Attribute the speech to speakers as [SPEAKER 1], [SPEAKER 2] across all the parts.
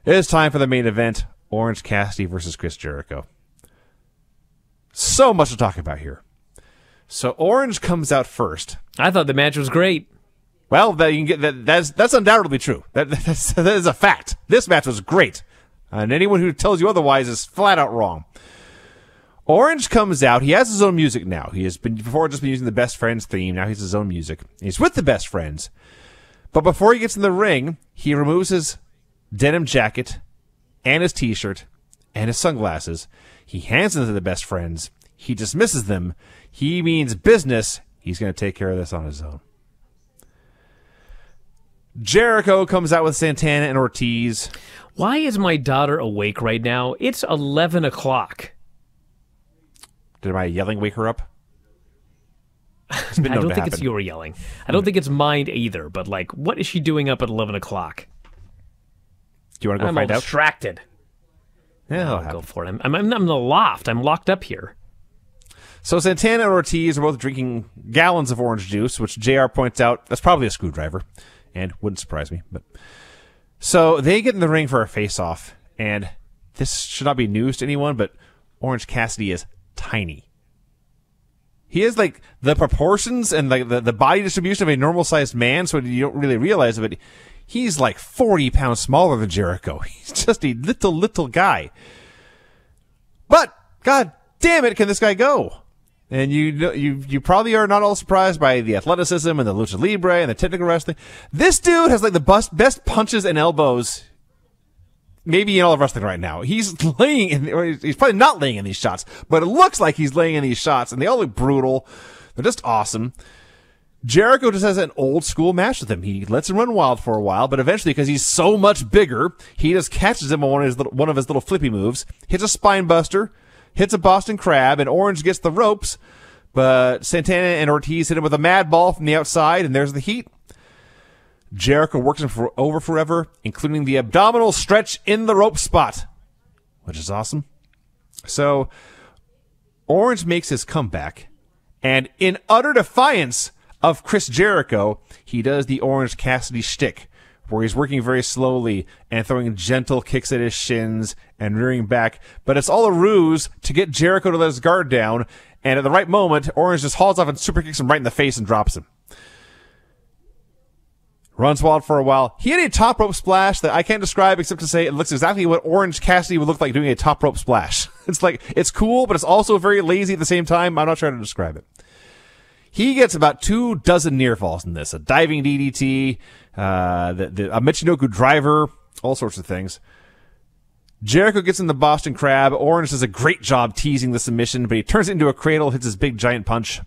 [SPEAKER 1] It is time for the main event, Orange Cassidy versus Chris Jericho. So much to talk about here. So Orange comes out first.
[SPEAKER 2] I thought the match was great.
[SPEAKER 1] Well, that's undoubtedly true. That is a fact. This match was great. And anyone who tells you otherwise is flat out wrong. Orange comes out. He has his own music now. He has been before just been using the Best Friends theme. Now he has his own music. He's with the Best Friends. But before he gets in the ring, he removes his denim jacket and his t-shirt and his sunglasses. He hands them to the Best Friends. He dismisses them. He means business. He's going to take care of this on his own. Jericho comes out with Santana and Ortiz.
[SPEAKER 2] Why is my daughter awake right now? It's 11 o'clock.
[SPEAKER 1] Did my yelling wake her up?
[SPEAKER 2] I don't think it's your yelling. I don't think it's mine either, but like, what is she doing up at 11 o'clock?
[SPEAKER 1] Do you want to go find out?
[SPEAKER 2] I'm distracted.
[SPEAKER 1] Yeah,
[SPEAKER 2] I'll go for it. I'm in the loft. I'm locked up here.
[SPEAKER 1] So Santana and Ortiz are both drinking gallons of orange juice, which JR points out that's probably a screwdriver, and wouldn't surprise me. But so they get in the ring for a face-off, and this should not be news to anyone, but Orange Cassidy is tiny. He has like the proportions and like the body distribution of a normal-sized man, so you don't really realize it, but he's like 40 pounds smaller than Jericho. He's just a little guy. But god damn it, can this guy go? And you probably are not all surprised by the athleticism and the lucha libre and the technical wrestling. This dude has like the best punches and elbows maybe in all of wrestling right now. He's he's probably not laying in these shots, but it looks like he's laying in these shots, and they all look brutal. They're just awesome. Jericho just has an old school match with him. He lets him run wild for a while, but eventually, because he's so much bigger, he just catches him on one of his little flippy moves, hits a spine buster, hits a Boston Crab, and Orange gets the ropes, but Santana and Ortiz hit him with a mad ball from the outside, and there's the heat. Jericho works him over forever, including the abdominal stretch in the rope spot, which is awesome. So, Orange makes his comeback, and in utter defiance of Chris Jericho, he does the Orange Cassidy shtick, where he's working very slowly and throwing gentle kicks at his shins and rearing back. But it's all a ruse to get Jericho to let his guard down, and at the right moment, Orange just hauls off and super kicks him right in the face and drops him. Runs wild for a while. He had a top rope splash that I can't describe except to say it looks exactly what Orange Cassidy would look like doing a top rope splash. It's like, it's cool, but it's also very lazy at the same time. I'm not trying to describe it. He gets about 24 near falls in this. A diving DDT, a Michinoku driver, all sorts of things. Jericho gets in the Boston Crab. Orange does a great job teasing the submission, but he turns it into a cradle, hits his big giant punch.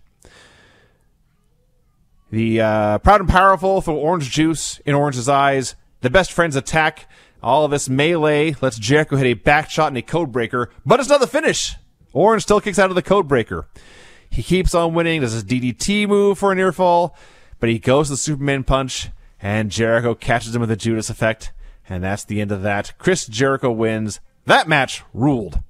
[SPEAKER 1] The Proud and Powerful throw orange juice in Orange's eyes. The Best Friends attack. All of this melee lets Jericho hit a back shot and a code breaker, but it's not the finish. Orange still kicks out of the code breaker. He keeps on winning, does his DDT move for a near fall, but he goes to the Superman punch, and Jericho catches him with the Judas effect, and that's the end of that. Chris Jericho wins. That match ruled.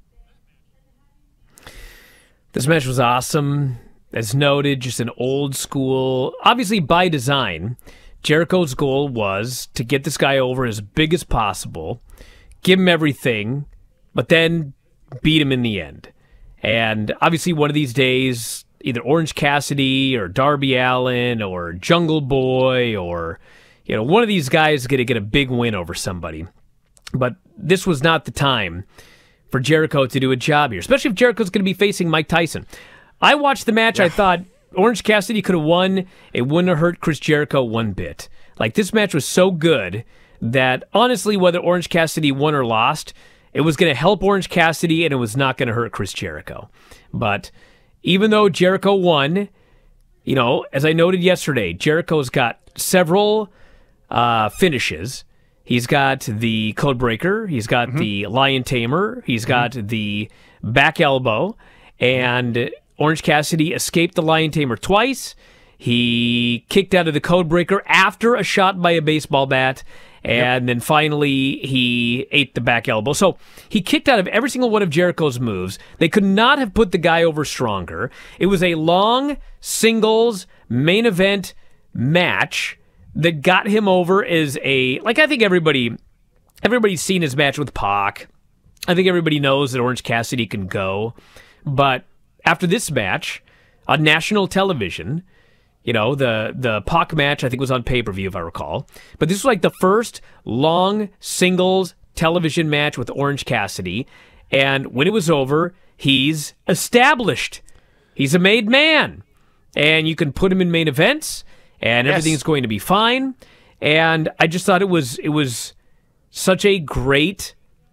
[SPEAKER 2] This match was awesome. As noted, just an old school, obviously by design. Jericho's goal was to get this guy over as big as possible, give him everything, but then beat him in the end. And obviously one of these days, either Orange Cassidy or Darby Allin or Jungle Boy or, one of these guys is going to get a big win over somebody. But this was not the time for Jericho to do a job here, especially if Jericho's going to be facing Mike Tyson. I watched the match. Yeah. I thought Orange Cassidy could have won. It wouldn't have hurt Chris Jericho one bit. Like, this match was so good that, honestly, whether Orange Cassidy won or lost, it was going to help Orange Cassidy and it was not going to hurt Chris Jericho. But even though Jericho won, as I noted yesterday, Jericho's got several finishes. He's got the Codebreaker. He's got the Lion Tamer. He's got the back elbow. And Orange Cassidy escaped the Lion Tamer twice. He kicked out of the Codebreaker after a shot by a baseball bat. And then finally, he ate the back elbow. So he kicked out of every single one of Jericho's moves. They could not have put the guy over stronger. It was a long singles main event match that got him over as I think everybody everybody's seen his match with Pac. I think everybody knows that Orange Cassidy can go. But after this match, on national television, you know, the Pac match, I think, was on pay-per-view, if I recall. But this was like the first long singles television match with Orange Cassidy. And when it was over, he's established. He's a made man. And you can put him in main events, and everything's going to be fine. And I just thought it was such a great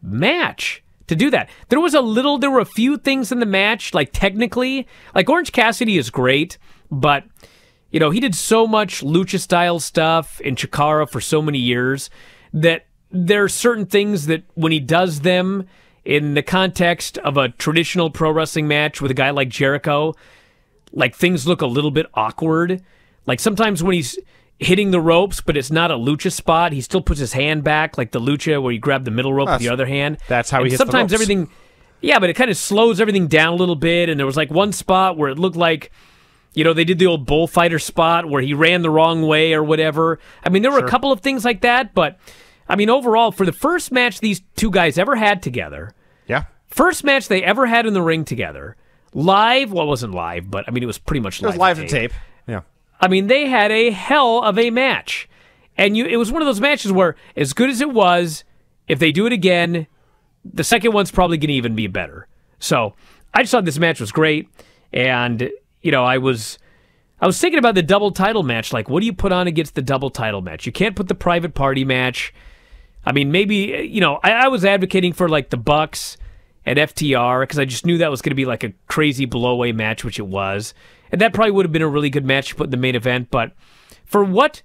[SPEAKER 2] match to do that. There were a few things in the match, like technically, like Orange Cassidy is great, but you know, he did so much lucha style stuff in Chikara for so many years that there are certain things that when he does them in the context of a traditional pro wrestling match with a guy like Jericho, like things look a little bit awkward. Like sometimes when he's hitting the ropes, but it's not a lucha spot, he still puts his hand back, like the lucha where you grab the middle rope with the other hand.
[SPEAKER 1] That's how he hits
[SPEAKER 2] sometimes
[SPEAKER 1] the ropes.
[SPEAKER 2] Everything, yeah, but it kind of slows everything down a little bit. And there was like one spot where it looked like, you know, they did the old bullfighter spot where he ran the wrong way or whatever. I mean, there were a couple of things like that, but I mean, overall, for the first match these two guys ever had together, first match they ever had in the ring together, live, well, it wasn't live, but I mean, it was pretty much live.
[SPEAKER 1] It was live to tape. Yeah.
[SPEAKER 2] I mean, they had a hell of a match. And it was one of those matches where, as good as it was, if they do it again, the second one's probably going to even be better. So I just thought this match was great. And, you know, I was thinking about the double title match. Like, what do you put on against the double title match? You can't put the private party match. I mean, maybe, you know, I was advocating for, like, the Bucks and FTR because I just knew that was going to be, like, a crazy blow-away match, which it was. And that probably would have been a really good match to put in the main event. But for what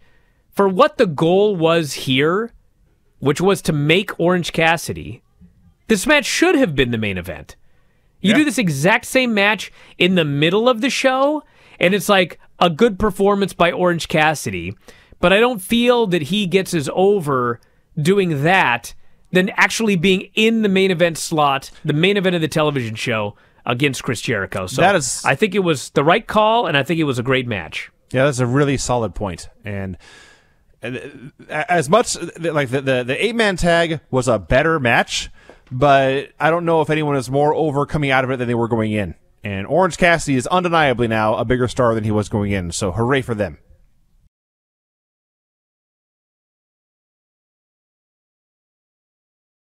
[SPEAKER 2] the goal was here, which was to make Orange Cassidy, this match should have been the main event. You do this exact same match in the middle of the show, and it's like a good performance by Orange Cassidy. But I don't feel that he gets as over doing that than actually being in the main event slot, the main event of the television show, against Chris Jericho. So I think it was the right call, and I think it was a great match.
[SPEAKER 1] Yeah, that's a really solid point. And as much like the 8-man tag was a better match, but I don't know if anyone is more over coming out of it than they were going in. And Orange Cassidy is undeniably now a bigger star than he was going in. So hooray for them.